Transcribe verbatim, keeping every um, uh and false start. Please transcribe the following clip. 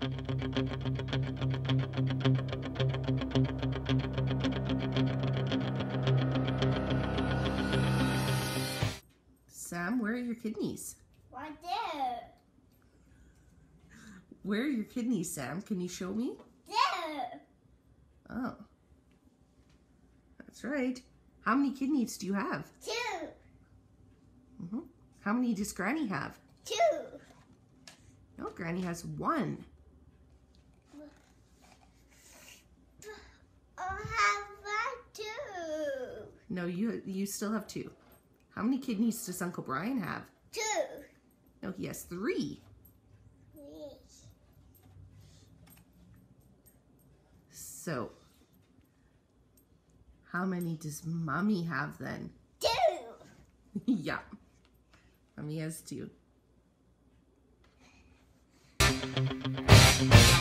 Sam, where are your kidneys? Right there. Where are your kidneys, Sam? Can you show me? There. Oh. That's right. How many kidneys do you have? Two. Mm-hmm. How many does Granny have? Two. No, Granny has one. I have that too. No, you you still have two. How many kidneys does Uncle Brian have? Two. No, he has three. Yes. So, how many does Mommy have then? Two. Yeah, Mommy has two.